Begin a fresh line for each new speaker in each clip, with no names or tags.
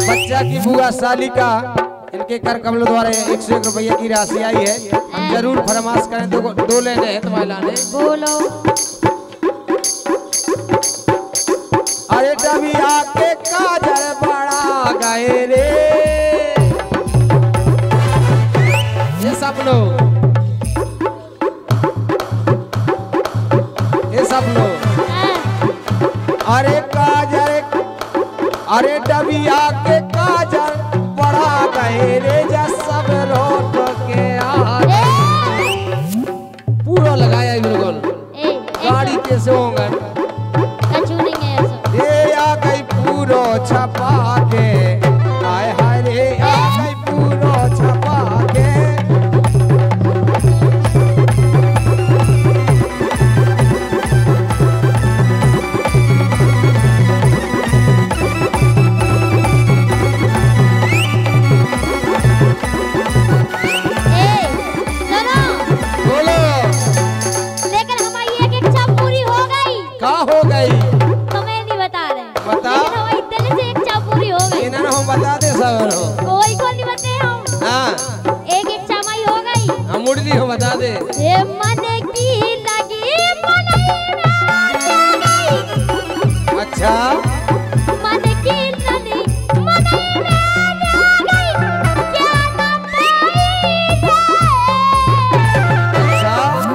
बच्चा की बुआ सालिका इनके कर कमलों द्वारा 101 रुपये की राशि आई है। हम जरूर फरमाश करें। दो लेने हैं तुम्हारे लाने।
बोलो।
अरे डबिया के काजल बड़ा गए रे ये सब लोग अरे काजल अरे डबिया के काजल बड़ा गए रे जा सब रोट के आ पूरा लगाया इन लोगों ने गाड़ी कैसे होंगे ये आ गई पूरा छपा के आए हाय रे आ गई पूरा छपा के हो गई
तुम्हें नहीं बता रहे।
बता
हमारी दिल से एक इच्छा पूरी हो गई।
इन्हें हम बता दे सब
कोई को नहीं बते हम।
हाँ
एक इच्छा माई हो गई।
हम मुरली हो बता दे।
ये मन की लगी मन गई।
अच्छा
मन की लगी मन गई क्या ना पाई
अच्छा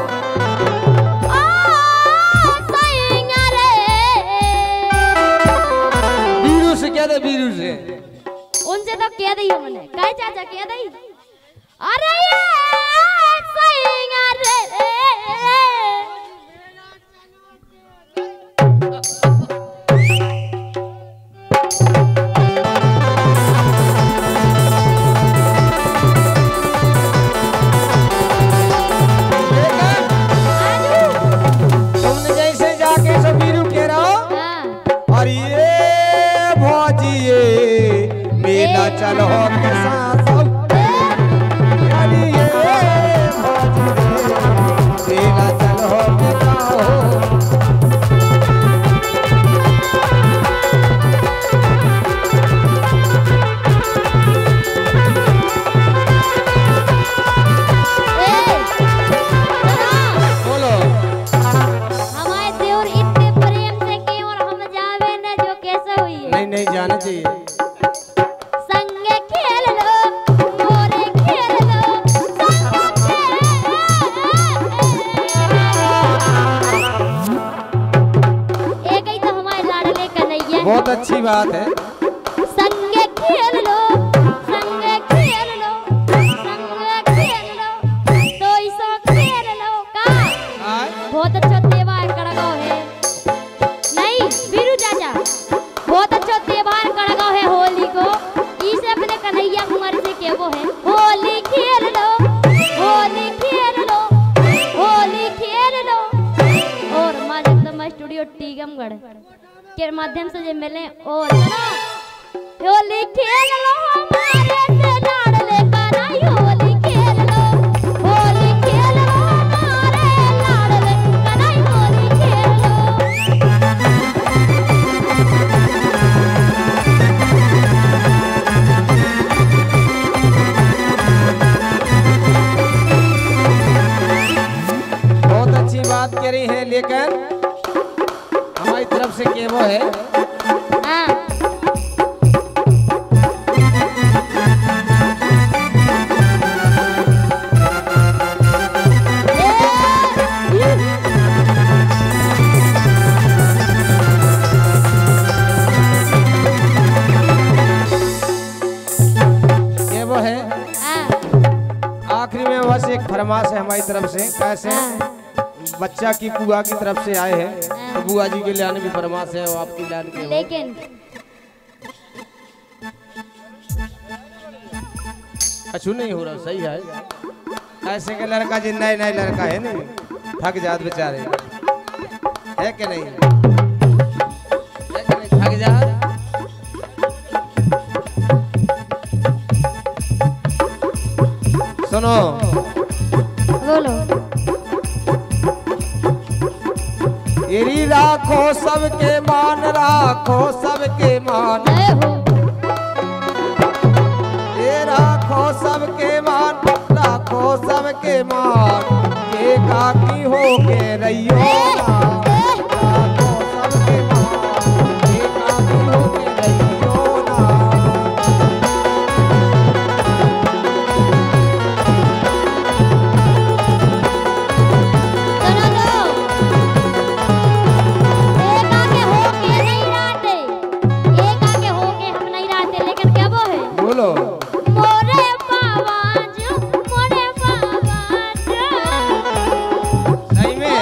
क्या दे बीरू से
उनसे तो कह दी हमने कहे चाचा कह दी अरे ये सैंगारे
तुमने जैसे जाके सब बीरू कह रहा हो और ये मेला चलो के साथ मेला चलो के बोलो
हमारे देवर इतने प्रेम से किए और हम जावे न जो कैसे हुई है।
नहीं जाना चाहिए। बहुत अच्छी बात है।
संगे खेल लो संगे खेल लो संगे खेल लो तो इसो खेल लो का बहुत अच्छा त्योहार कड़गाव है। नहीं बीरू चाचा बहुत अच्छा त्योहार कड़गाव है होली को। इसे अपने कन्हैया कुमार से केवो है होली खेल लो होली खेल लो होली खेल लो। और मां जगदम्बा स्टूडियो टीकमगढ़ के माध्यम से मिले और होली खेल लो हमारे से लाडले कनाई होली खेल लो होली खेल लो हमारे लाडले कनाई होली खेल
लो। बहुत अच्छी बात कह रही है लेकिन हमारी तरफ से केवो है। केवो है आखिरी में बस एक फरमाश है हमारी तरफ से। कैसे बच्चा की बुआ की तरफ से आए हैं तो बुआ जी के लाने भी फरमाश है और आपकी लान के
लेकिन
अच्छू नहीं हो रहा। सही है ऐसे के लड़का जी नए नए लड़का है नहीं थक जात बेचारे है कि नहीं थक जात। सुनो
बोलो
एरी राखो सबके मान राखो सबके मान सबके मार के काकी हो के रहियो ना। राखो सबके मार के काकी हो के रहियो ना। बोलो
मोरे बाबाजू
सही में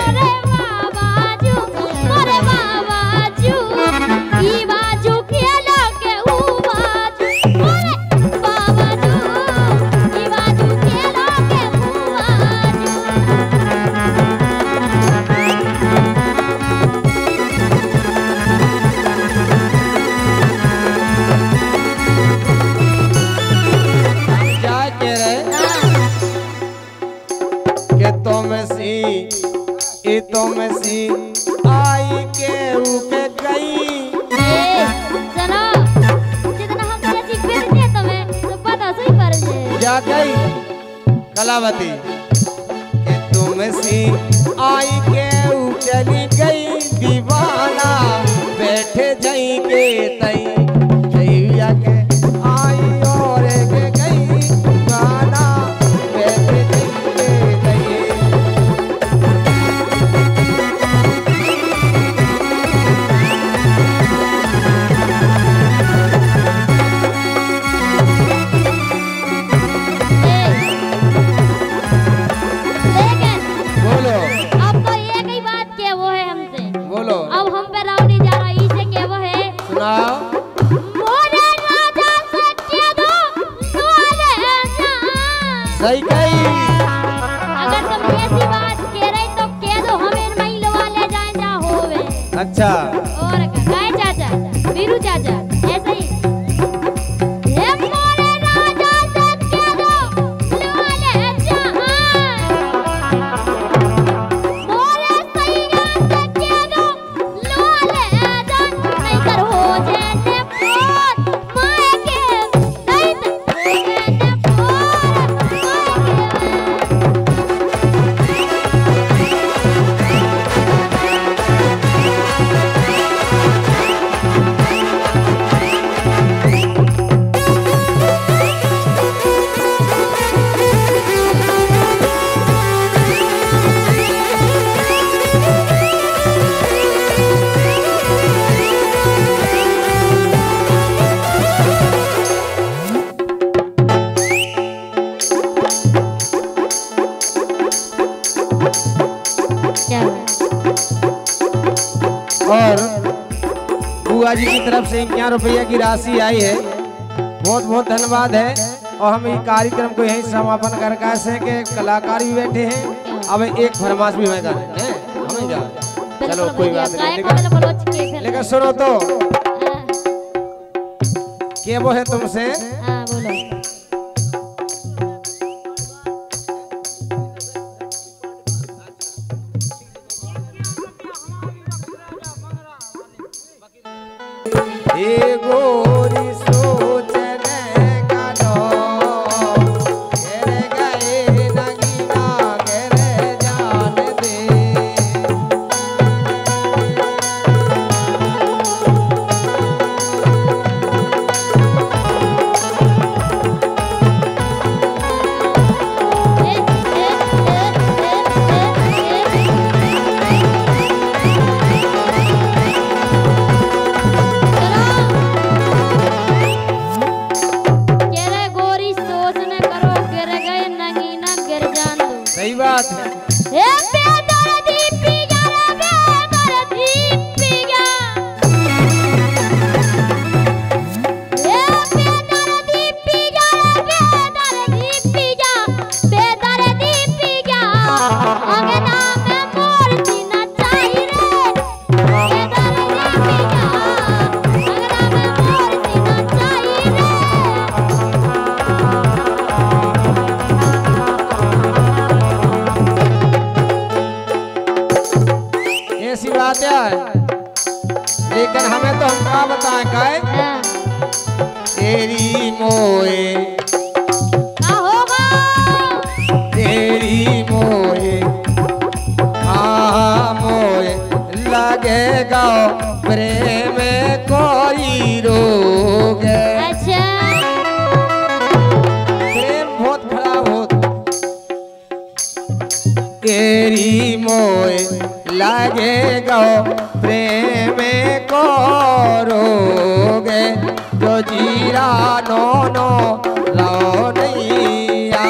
मोरे बाबाजू ई बाजू खेलो के ऊ बाजू मोरे बाबाजू ई बाजू खेलो के ऊ बाजू।
क्या कह रहे के तुम सी आई के उके गई।
सुनो जितना हम कैसी फिरते तुम्हें तो पता सही पर जे
क्या गई कलावती के तुम सी आई के उ चली गई दीवाना बैठे जाई के तई जइया के आई और के गई दीवाना बैठे जाई के तई।
लेकिन
बोलो
अब तो एक ही बात के वो है हमसे।
बोलो
अब हम पे राव नहीं जा रहा इसे के वो है
सुनाओ।
मोरे राजा सच्चे दो दुआले जा।
सही कही
अगर तुम ऐसी बात कह रहे तो कह दो हम इन महिला वाले जाए जा होवे।
अच्छा
और गाय चाचा वीरू चाचा ऐसे ही हे मोरे राजा सच्चे दो दुआले जा। मोरे सैया सच्चे दो दुआले जा नहीं कर हो जाने फोन माए के नहीं तो हो जाने फोन माए के। क्या
और बुआ जी की तरफ से 51 रुपया की राशि आई है। बहुत बहुत धन्यवाद है। और हम ये कार्यक्रम को यहीं समापन कर कैसे के कलाकार भी बैठे हैं। अब एक फरमाश भी मैं कर रहे हैं हमें जा चलो कोई बात नहीं लेकिन सुनो तो क्या वो है तुमसे
हाँ बोलो
ए गोरी सोचने का नो घेरे गए नगीना घेरे जान दे। सही बात है। ऐसी बात है लेकिन हमें तो हम क्या बताएं काय तेरी मोए
होगा
गाओ प्रेम कोई रोग है।
अच्छा
प्रेम बहुत खराब हो तेरी मोए लागे गाओ प्रेम को रोग है। जो जीरा नो नो लो नैया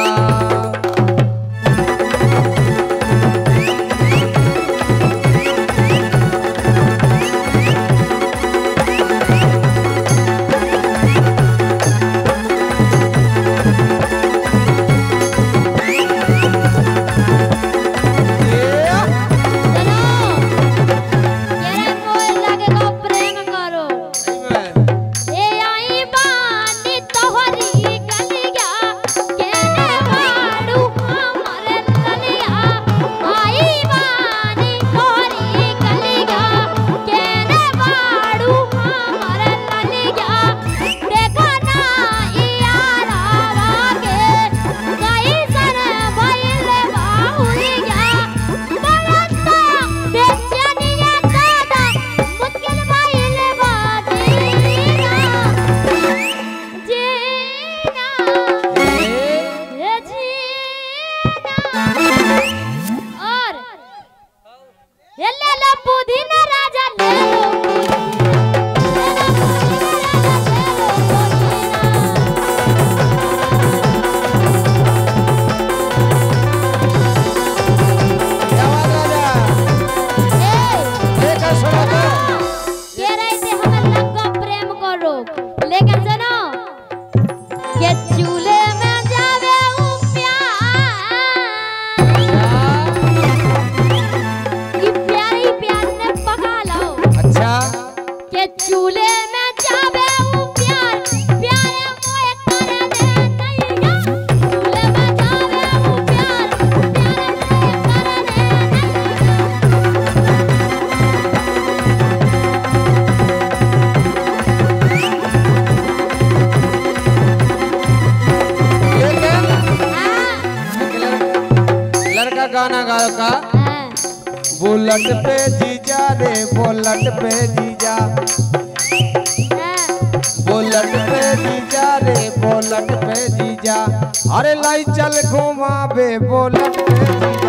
गाना गाओ का बुलेट पे जीजा रे बुलेट पे जीजा बुलेट पे जीजा रे बुलेट पे जीजा अरे लाई चल घुमा बे बुलेट पे जीजा।